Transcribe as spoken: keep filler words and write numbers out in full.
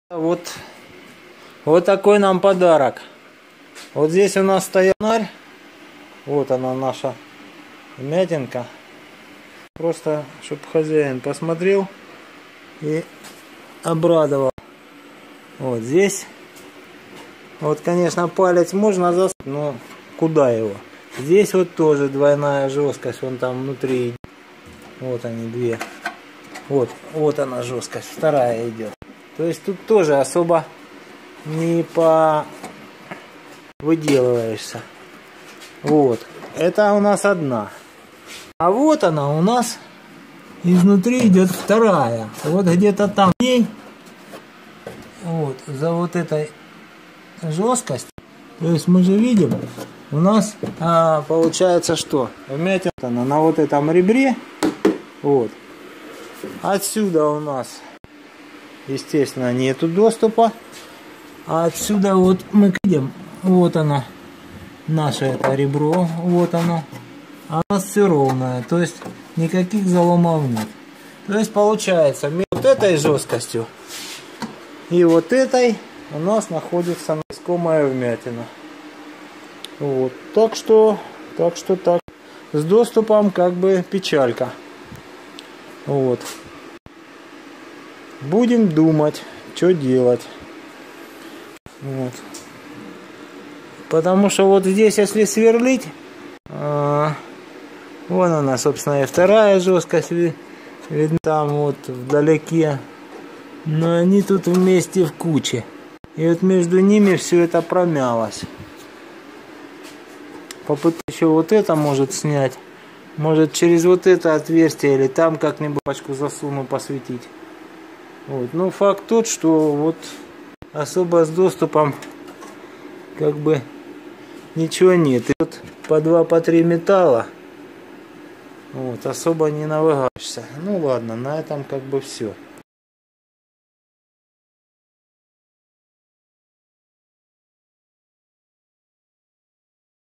Вот, вот такой нам подарок. Вот здесь у нас стоял фонарь. Вот она, наша вмятинка. Просто, чтобы хозяин посмотрел и обрадовал. Вот здесь. Вот, конечно, палец можно засунуть, но куда его? Здесь вот тоже двойная жесткость. Вон там внутри. Вот они, две. Вот, вот она жесткость. Вторая идет. То есть тут тоже особо не по выделываешься. Вот. Это у нас одна. А вот она у нас изнутри идет вторая. Вот где-то там ней, вот, за вот этой жесткость. То есть мы же видим, у нас а, получается что? Вмятина на вот этом ребре. Вот. Отсюда у нас, естественно, нету доступа. А отсюда вот мы видим, вот оно, наше это ребро, вот оно. А у нас все ровное, то есть никаких заломов нет. То есть получается, между вот этой жесткостью и вот этой у нас находится искомая вмятина. Вот, так что, так что так, с доступом как бы печалька. Вот. Будем думать, что делать. Вот. Потому что вот здесь, если сверлить, а, вон она, собственно, и вторая жесткость видно там вот вдалеке. Но они тут вместе в куче. И вот между ними все это промялось. Попытаюсь еще вот это может снять. Может через вот это отверстие или там как-нибудь пачку засуну посветить. Вот. Но факт тот, что вот особо с доступом как бы ничего нет. И вот по два, по три металла. Вот, особо не навыгаешься. Ну ладно, на этом как бы все.